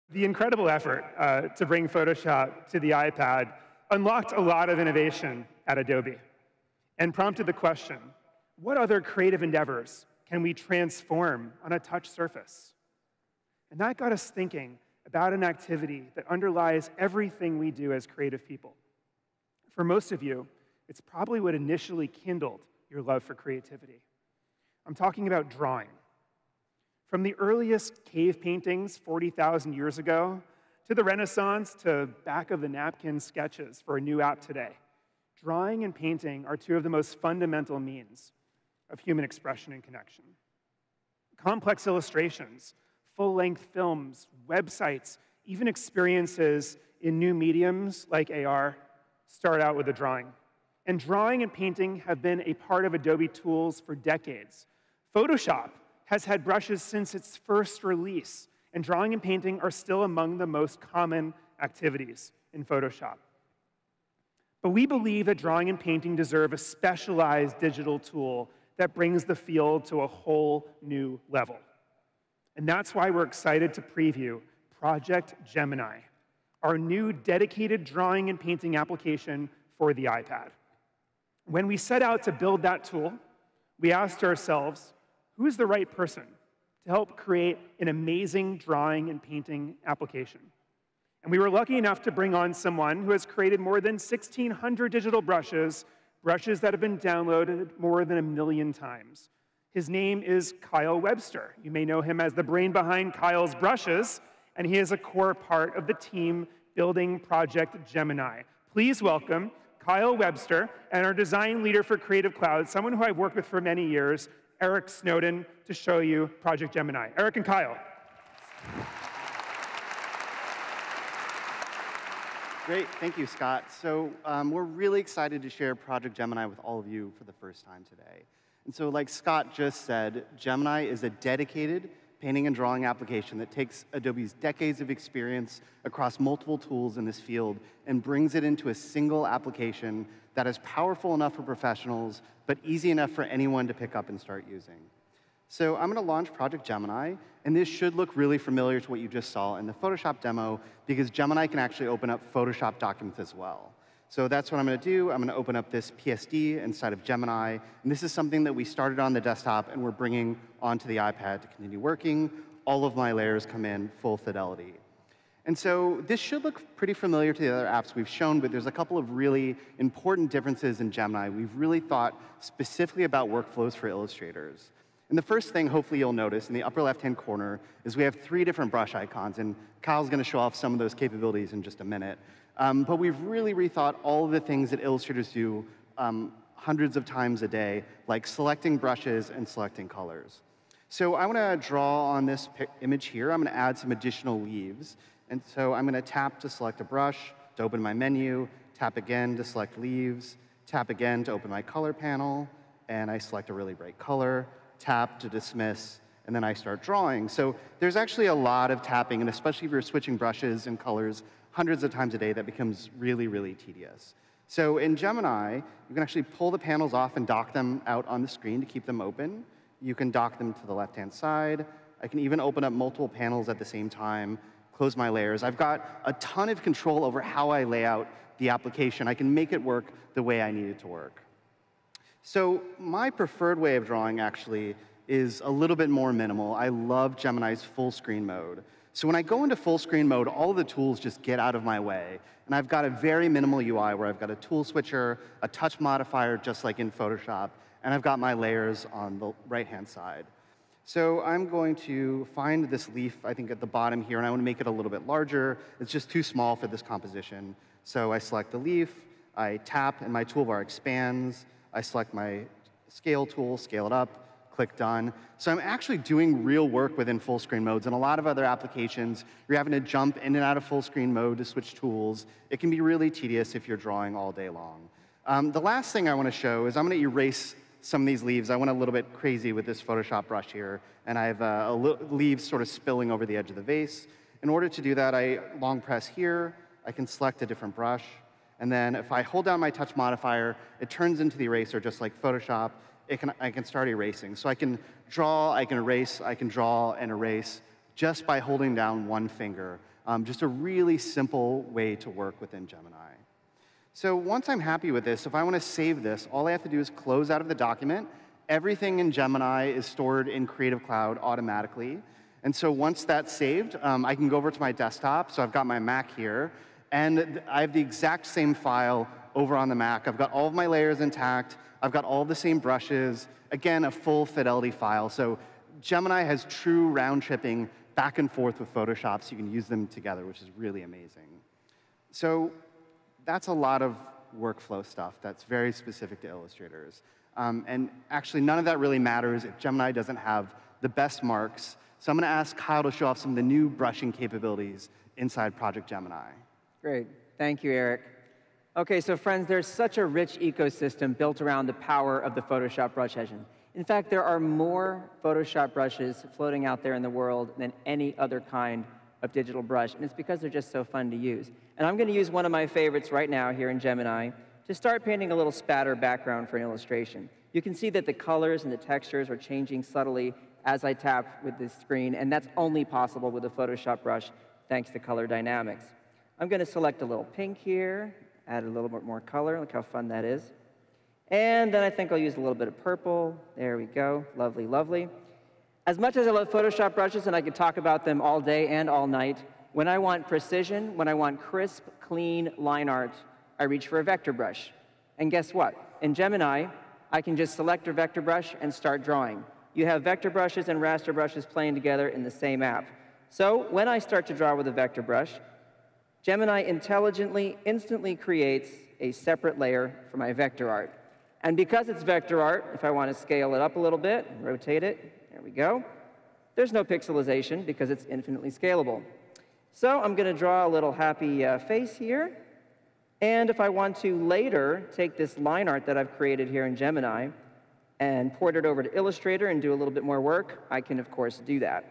The incredible effort to bring Photoshop to the iPad unlocked a lot of innovation at Adobe and prompted the question, what other creative endeavors can we transform on a touch surface? And that got us thinking about an activity that underlies everything we do as creative people. For most of you, it's probably what initially kindled your love for creativity. I'm talking about drawing. From the earliest cave paintings 40,000 years ago, to the Renaissance, to back-of-the-napkin sketches for a new app today, drawing and painting are two of the most fundamental means of human expression and connection. Complex illustrations, full-length films, websites, even experiences in new mediums like AR start out with a drawing. And drawing and painting have been a part of Adobe tools for decades. Photoshop has had brushes since its first release, and drawing and painting are still among the most common activities in Photoshop. But we believe that drawing and painting deserve a specialized digital tool that brings the field to a whole new level. And that's why we're excited to preview Project Gemini, our new dedicated drawing and painting application for the iPad. When we set out to build that tool, we asked ourselves, who's the right person to help create an amazing drawing and painting application? And we were lucky enough to bring on someone who has created more than 1,600 digital brushes that have been downloaded more than 1 million times. His name is Kyle Webster. You may know him as the brain behind Kyle's Brushes, and he is a core part of the team building Project Gemini. Please welcome Kyle Webster and our design leader for Creative Cloud, someone who I've worked with for many years, Eric Snowden, to show you Project Gemini. Eric and Kyle. Great, thank you, Scott. So we're really excited to share Project Gemini with all of you for the first time today. And so like Scott just said, Gemini is a dedicated painting and drawing application that takes Adobe's decades of experience across multiple tools in this field and brings it into a single application that is powerful enough for professionals, but easy enough for anyone to pick up and start using. So I'm going to launch Project Gemini, and this should look really familiar to what you just saw in the Photoshop demo, because Gemini can actually open up Photoshop documents as well. So that's what I'm going to do. I'm going to open up this PSD inside of Gemini, and this is something that we started on the desktop and we're bringing onto the iPad to continue working. All of my layers come in full fidelity. And so this should look pretty familiar to the other apps we've shown, but there's a couple of really important differences in Gemini. We've really thought specifically about workflows for illustrators. And the first thing, hopefully you'll notice, in the upper left-hand corner, is we have 3 different brush icons. And Kyle's going to show off some of those capabilities in just a minute. But we've really rethought all of the things that illustrators do hundreds of times a day, like selecting brushes and selecting colors. So I want to draw on this image here. I'm going to add some additional leaves. And so I'm going to tap to select a brush to open my menu, tap again to select leaves, tap again to open my color panel, and I select a really bright color, tap to dismiss, and then I start drawing. So there's actually a lot of tapping, and especially if you're switching brushes and colors hundreds of times a day, that becomes really, really tedious. So in Gemini, you can actually pull the panels off and dock them out on the screen to keep them open. You can dock them to the left-hand side. I can even open up multiple panels at the same time, close my layers. I've got a ton of control over how I lay out the application. I can make it work the way I need it to work. So my preferred way of drawing, actually, is a little bit more minimal. I love Gemini's full screen mode. So when I go into full screen mode, all of the tools just get out of my way. And I've got a very minimal UI where I've got a tool switcher, a touch modifier, just like in Photoshop, and I've got my layers on the right-hand side. So I'm going to find this leaf, I think, at the bottom here, and I want to make it a little bit larger. It's just too small for this composition. So I select the leaf, I tap, and my toolbar expands. I select my scale tool, scale it up, click Done. So I'm actually doing real work within full screen modes. In a lot of other applications, you're having to jump in and out of full screen mode to switch tools. It can be really tedious if you're drawing all day long. The last thing I want to show is I'm going to erase some of these leaves. I went a little bit crazy with this Photoshop brush here, and I have leaves sort of spilling over the edge of the vase. In order to do that, I long press here. I can select a different brush. And then if I hold down my touch modifier, it turns into the eraser just like Photoshop. I can start erasing. So I can draw, I can erase, I can draw and erase just by holding down one finger. Just a really simple way to work within Gemini. So once I'm happy with this, if I want to save this, all I have to do is close out of the document. Everything in Gemini is stored in Creative Cloud automatically. And so once that's saved, I can go over to my desktop. So I've got my Mac here. And I have the exact same file over on the Mac. I've got all of my layers intact. I've got all the same brushes. Again, a full fidelity file. So Gemini has true round tripping back and forth with Photoshop, so you can use them together, which is really amazing. So that's a lot of workflow stuff that's very specific to illustrators. And actually, none of that really matters if Gemini doesn't have the best marks. So I'm going to ask Kyle to show off some of the new brushing capabilities inside Project Gemini. Great. Thank you, Eric. OK, so friends, there's such a rich ecosystem built around the power of the Photoshop brush engine. In fact, there are more Photoshop brushes floating out there in the world than any other kind of digital brush. And it's because they're just so fun to use. And I'm going to use one of my favorites right now here in Gemini to start painting a little spatter background for an illustration. You can see that the colors and the textures are changing subtly as I tap with this screen. And that's only possible with a Photoshop brush, thanks to color dynamics. I'm going to select a little pink here, add a little bit more color. Look how fun that is. And then I think I'll use a little bit of purple. There we go. Lovely, lovely. As much as I love Photoshop brushes, and I could talk about them all day and all night, when I want precision, when I want crisp, clean line art, I reach for a vector brush. And guess what? In Gemini, I can just select a vector brush and start drawing. You have vector brushes and raster brushes playing together in the same app. So when I start to draw with a vector brush, Gemini intelligently, instantly creates a separate layer for my vector art. And because it's vector art, if I want to scale it up a little bit, rotate it, there we go. There's no pixelization because it's infinitely scalable. So I'm going to draw a little happy face here. And if I want to later take this line art that I've created here in Gemini and port it over to Illustrator and do a little bit more work, I can, of course, do that.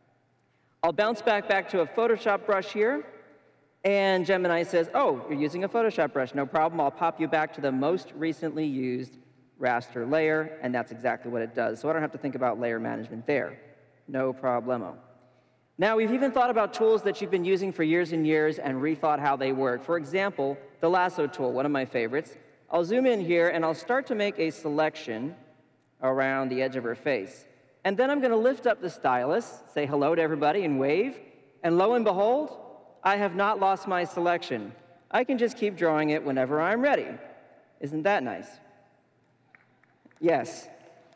I'll bounce back to a Photoshop brush here. And Gemini says, oh, you're using a Photoshop brush. No problem. I'll pop you back to the most recently used raster layer. And that's exactly what it does. So I don't have to think about layer management there. No problemo. Now, we've even thought about tools that you've been using for years and years and rethought how they work. For example, the lasso tool, one of my favorites. I'll zoom in here, and I'll start to make a selection around the edge of her face. And then I'm going to lift up the stylus, say hello to everybody, and wave. And lo and behold, I have not lost my selection. I can just keep drawing it whenever I'm ready. Isn't that nice? Yes.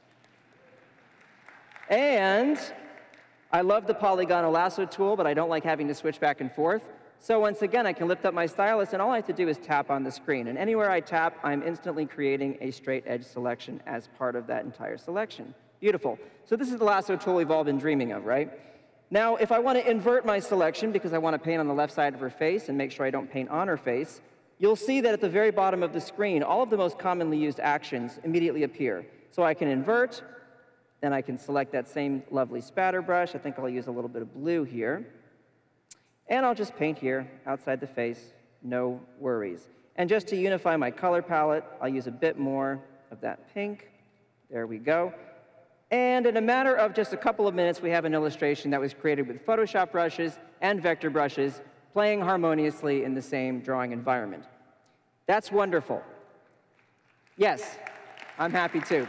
And I love the polygonal lasso tool, but I don't like having to switch back and forth. So once again, I can lift up my stylus, and all I have to do is tap on the screen. And anywhere I tap, I'm instantly creating a straight edge selection as part of that entire selection. Beautiful. So this is the lasso tool we've all been dreaming of, right? Now, if I want to invert my selection because I want to paint on the left side of her face and make sure I don't paint on her face, you'll see that at the very bottom of the screen, all of the most commonly used actions immediately appear. So I can invert, then I can select that same lovely spatter brush. I think I'll use a little bit of blue here. And I'll just paint here outside the face, no worries. And just to unify my color palette, I'll use a bit more of that pink. There we go. And in a matter of just a couple of minutes, we have an illustration that was created with Photoshop brushes and vector brushes playing harmoniously in the same drawing environment. That's wonderful. Yes, I'm happy too.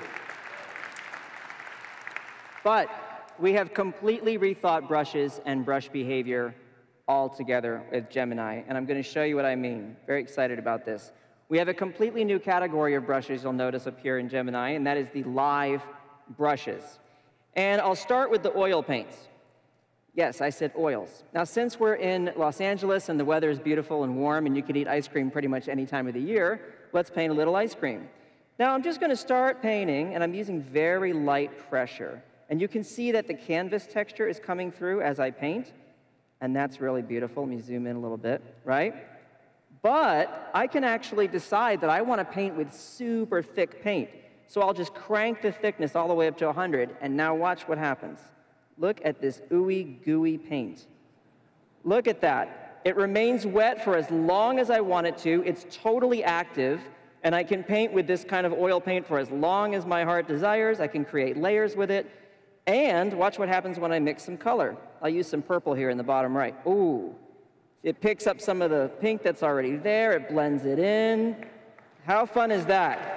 But we have completely rethought brushes and brush behavior all together with Gemini, and I'm going to show you what I mean. Very excited about this. We have a completely new category of brushes you'll notice appear in Gemini, and that is the live brushes. And I'll start with the oil paints. Yes, I said oils. Now, since we're in Los Angeles and the weather is beautiful and warm and you can eat ice cream pretty much any time of the year, let's paint a little ice cream. Now, I'm just going to start painting, and I'm using very light pressure. And you can see that the canvas texture is coming through as I paint, and that's really beautiful. Let me zoom in a little bit, right? But I can actually decide that I want to paint with super thick paint. So I'll just crank the thickness all the way up to 100, and now watch what happens. Look at this ooey gooey paint. Look at that. It remains wet for as long as I want it to. It's totally active, and I can paint with this kind of oil paint for as long as my heart desires. I can create layers with it. And watch what happens when I mix some color. I'll use some purple here in the bottom right. Ooh, It picks up some of the pink that's already there. It blends it in. How fun is that?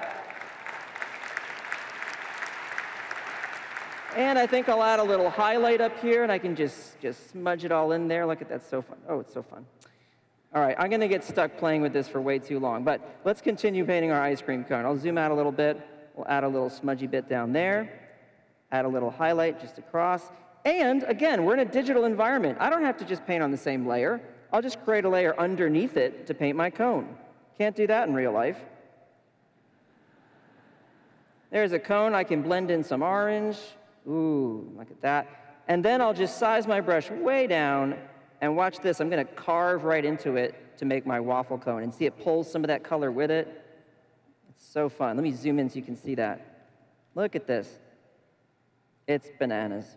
And I think I'll add a little highlight up here, and I can just smudge it all in there. Look at that, so fun. Oh, it's so fun. All right, I'm going to get stuck playing with this for way too long, but let's continue painting our ice cream cone. I'll zoom out a little bit. We'll add a little smudgy bit down there. Add a little highlight just across. And again, we're in a digital environment. I don't have to just paint on the same layer. I'll just create a layer underneath it to paint my cone. Can't do that in real life. There's a cone. I can blend in some orange. Ooh, look at that. And then I'll just size my brush way down, and watch this. I'm going to carve right into it to make my waffle cone. And see, it pulls some of that color with it. It's so fun. Let me zoom in so you can see that. Look at this. It's bananas.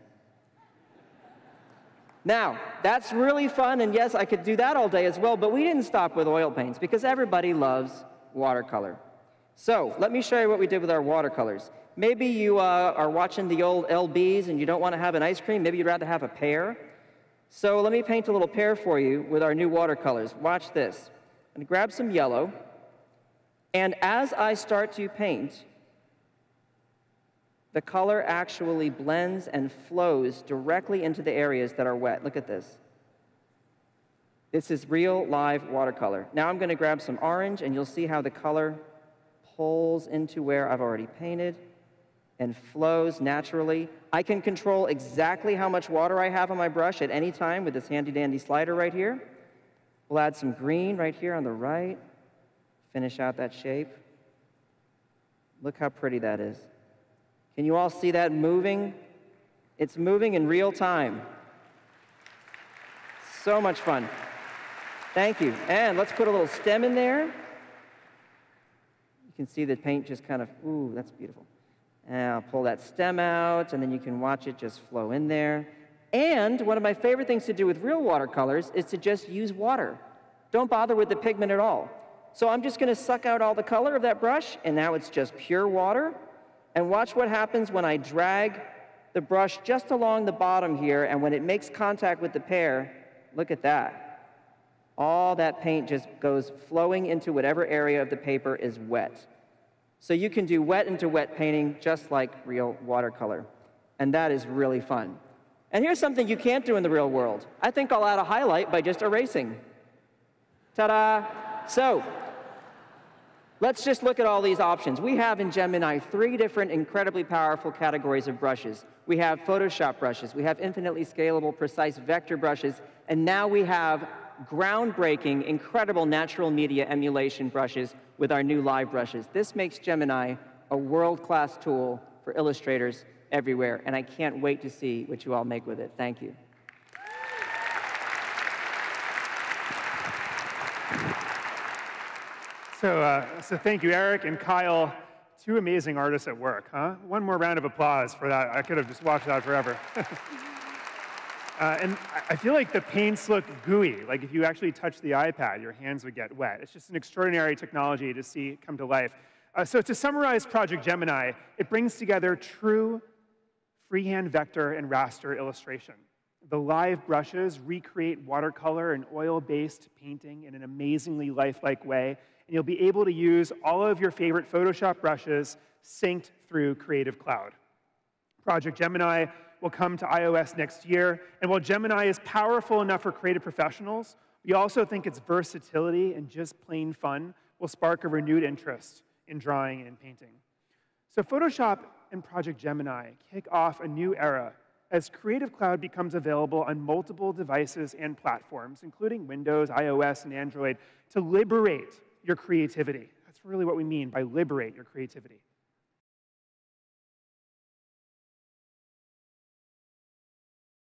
Now, that's really fun, and yes, I could do that all day as well, but we didn't stop with oil paints because everybody loves watercolor. So let me show you what we did with our watercolors. Maybe you are watching the old LBs and you don't want to have an ice cream. Maybe you'd rather have a pear. So let me paint a little pear for you with our new watercolors. Watch this. I'm going to grab some yellow, and as I start to paint, the color actually blends and flows directly into the areas that are wet. Look at this. This is real, live watercolor. Now I'm going to grab some orange, and you'll see how the color pulls into where I've already painted and flows naturally. I can control exactly how much water I have on my brush at any time with this handy-dandy slider right here. We'll add some green right here on the right. Finish out that shape. Look how pretty that is. Can you all see that moving? It's moving in real time. So much fun. Thank you. And let's put a little stem in there. You can see the paint just kind of, ooh, that's beautiful. And I'll pull that stem out, and then you can watch it just flow in there. And one of my favorite things to do with real watercolors is to just use water. Don't bother with the pigment at all. So I'm just going to suck out all the color of that brush, and now it's just pure water. And watch what happens when I drag the brush just along the bottom here, and when it makes contact with the pear, look at that. All that paint just goes flowing into whatever area of the paper is wet. So you can do wet into wet painting just like real watercolor. And that is really fun. And here's something you can't do in the real world. I think I'll add a highlight by just erasing. Ta-da! So let's just look at all these options. We have in Gemini 3 different incredibly powerful categories of brushes. We have Photoshop brushes. We have infinitely scalable, precise vector brushes. And now we have groundbreaking, incredible natural media emulation brushes with our new live brushes. This makes Gemini a world-class tool for illustrators everywhere, and I can't wait to see what you all make with it. Thank you. So thank you, Eric and Kyle. Two amazing artists at work, huh? One more round of applause for that. I could have just watched that forever. And I feel like the paints look gooey. Like if you actually touch the iPad, your hands would get wet. It's just an extraordinary technology to see come to life. So to summarize Project Gemini, it brings together true freehand vector and raster illustration. The live brushes recreate watercolor and oil-based painting in an amazingly lifelike way, and you'll be able to use all of your favorite Photoshop brushes synced through Creative Cloud. Project Gemini will come to iOS next year, and while Gemini is powerful enough for creative professionals, we also think its versatility and just plain fun will spark a renewed interest in drawing and painting. So Photoshop and Project Gemini kick off a new era as Creative Cloud becomes available on multiple devices and platforms, including Windows, iOS, and Android, to liberate your creativity. That's really what we mean by liberate your creativity.